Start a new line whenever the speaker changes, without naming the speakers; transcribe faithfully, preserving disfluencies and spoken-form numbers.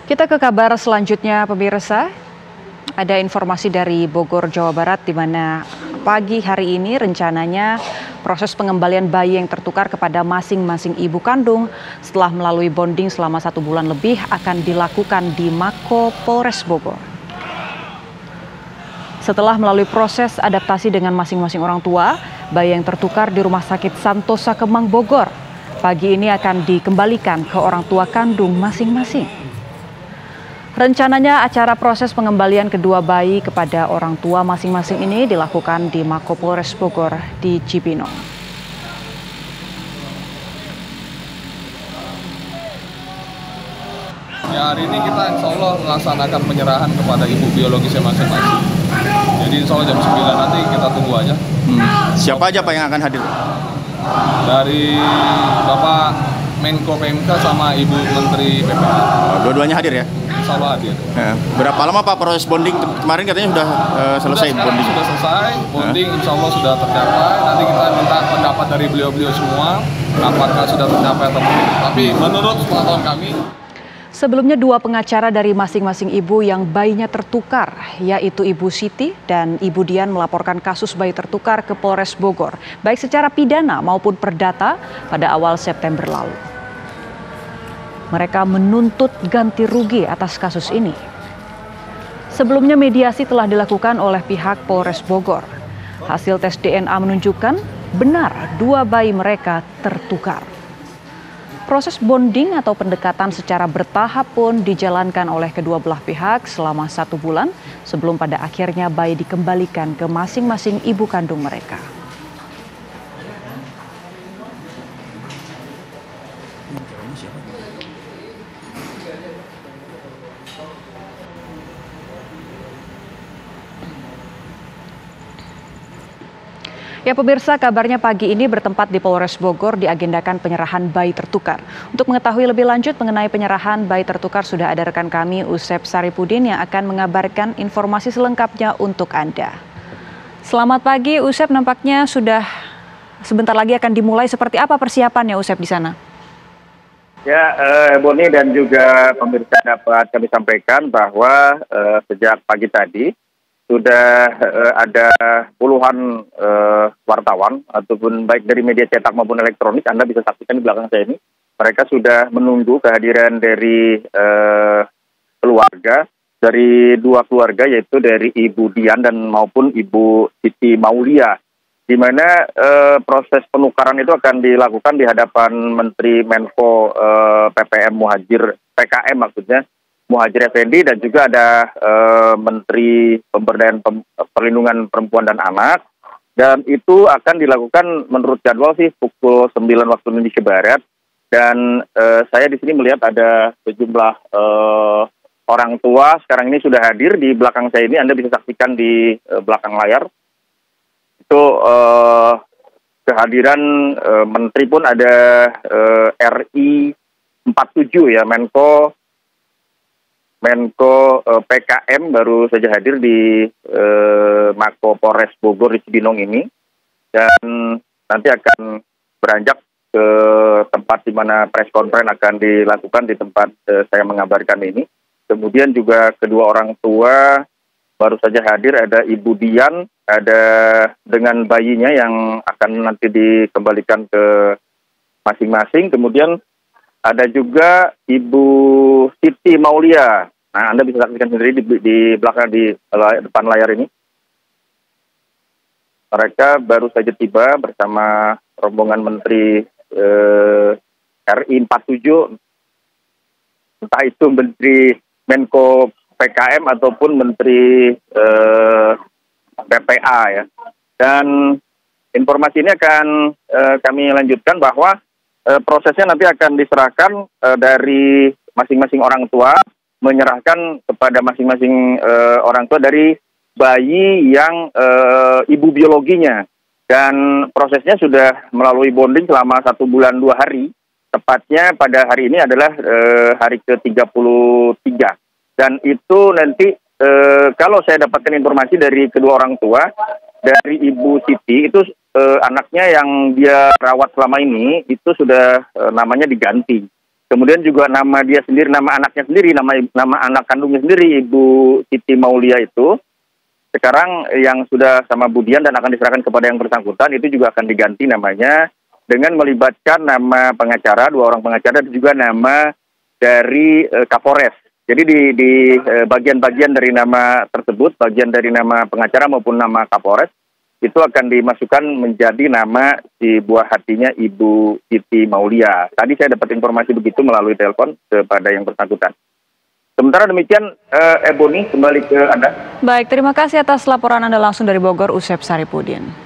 Kita ke kabar selanjutnya, pemirsa. Ada informasi dari Bogor, Jawa Barat, di mana pagi hari ini rencananya proses pengembalian bayi yang tertukar kepada masing-masing ibu kandung setelah melalui bonding selama satu bulan lebih akan dilakukan di Mako Polres Bogor. Setelah melalui proses adaptasi dengan masing-masing orang tua, bayi yang tertukar di Rumah Sakit Santosa Kemang Bogor pagi ini akan dikembalikan ke orang tua kandung masing-masing. Rencananya acara proses pengembalian kedua bayi kepada orang tua masing-masing ini dilakukan di Mako Polres Bogor di Cibinong.
Ya, hari ini kita insya Allah melaksanakan penyerahan kepada ibu biologisnya masing-masing. Jadi insya Allah jam sembilan nanti kita tunggu aja.
Hmm. Siapa aja Pak yang akan hadir?
Dari Bapak Menko P M K sama Ibu Menteri P P A.
Oh, dua-duanya hadir ya?
Insya Allah hadir.
Ya. Berapa lama Pak proses bonding? Kemarin katanya sudah uh, selesai
sudah,
bonding.
Sudah selesai, bonding insya Allah sudah tercapai. Nanti kita minta pendapat dari beliau-beliau semua, apakah sudah tercapai atau belum. Tapi menurut pengetahuan kami,
sebelumnya dua pengacara dari masing-masing ibu yang bayinya tertukar, yaitu Ibu Siti dan Ibu Dian, melaporkan kasus bayi tertukar ke Polres Bogor, baik secara pidana maupun perdata pada awal September lalu. Mereka menuntut ganti rugi atas kasus ini. Sebelumnya mediasi telah dilakukan oleh pihak Polres Bogor. Hasil tes D N A menunjukkan benar dua bayi mereka tertukar. Proses bonding atau pendekatan secara bertahap pun dijalankan oleh kedua belah pihak selama satu bulan sebelum pada akhirnya bayi dikembalikan ke masing-masing ibu kandung mereka. Ya pemirsa, kabarnya pagi ini bertempat di Polres Bogor diagendakan penyerahan bayi tertukar. Untuk mengetahui lebih lanjut mengenai penyerahan bayi tertukar sudah ada rekan kami Usep Saripudin yang akan mengabarkan informasi selengkapnya untuk Anda. Selamat pagi Usep, nampaknya sudah sebentar lagi akan dimulai. Seperti apa persiapannya Usep di sana?
Ya, eh, Boni dan juga pemirsa dapat kami sampaikan bahwa eh, sejak pagi tadi sudah uh, ada puluhan uh, wartawan ataupun baik dari media cetak maupun elektronik. Anda bisa saksikan di belakang saya ini, mereka sudah menunggu kehadiran dari uh, keluarga, dari dua keluarga, yaitu dari Ibu Dian dan maupun Ibu Siti Maulia, di mana uh, proses penukaran itu akan dilakukan di hadapan Menteri Menko uh, P P M Muhajir, P K M maksudnya, Muhajir Effendi, dan juga ada uh, Menteri Pemberdayaan Pem Perlindungan Perempuan dan Anak, dan itu akan dilakukan menurut jadwal sih pukul sembilan waktu Indonesia Barat. Dan uh, saya di sini melihat ada sejumlah uh, orang tua sekarang ini sudah hadir di belakang saya ini. Anda bisa saksikan di uh, belakang layar itu uh, kehadiran uh, Menteri pun ada uh, R I empat puluh tujuh ya, Menko Menko eh, P K M baru saja hadir di eh, Mako Polres Bogor di Cibinong ini, dan nanti akan beranjak ke tempat di mana press conference akan dilakukan di tempat eh, saya mengabarkan ini. Kemudian juga kedua orang tua baru saja hadir, ada Ibu Dian, ada dengan bayinya yang akan nanti dikembalikan ke masing-masing. Kemudian ada juga Ibu Siti Maulia. Nah, Anda bisa saksikan sendiri di, di belakang, di depan layar ini. Mereka baru saja tiba bersama rombongan Menteri eh, R I empat puluh tujuh, entah itu Menteri Menko P K M ataupun Menteri eh, P P A ya. Dan informasi ini akan eh, kami lanjutkan bahwa prosesnya nanti akan diserahkan uh, dari masing-masing orang tua, menyerahkan kepada masing-masing uh, orang tua dari bayi yang uh, ibu biologinya. Dan prosesnya sudah melalui bonding selama satu bulan dua hari. Tepatnya pada hari ini adalah uh, hari ke tiga puluh tiga. Dan itu nanti uh, kalau saya dapatkan informasi dari kedua orang tua, dari Ibu Siti itu eh, anaknya yang dia rawat selama ini itu sudah eh, namanya diganti. Kemudian juga nama dia sendiri, nama anaknya sendiri, nama nama anak kandungnya sendiri, Ibu Siti Maulia itu, sekarang yang sudah sama Budian dan akan diserahkan kepada yang bersangkutan, itu juga akan diganti namanya dengan melibatkan nama pengacara, dua orang pengacara, dan juga nama dari uh, Kapolres. Jadi di, di uh, bagian-bagian dari nama tersebut, bagian dari nama pengacara maupun nama Kapolres, itu akan dimasukkan menjadi nama di buah hatinya Ibu Siti Maulia. Tadi saya dapat informasi begitu melalui telepon kepada yang bersangkutan. Sementara demikian, uh, Ebony, kembali ke Anda.
Baik, terima kasih atas laporan Anda langsung dari Bogor, Usep Saripudin.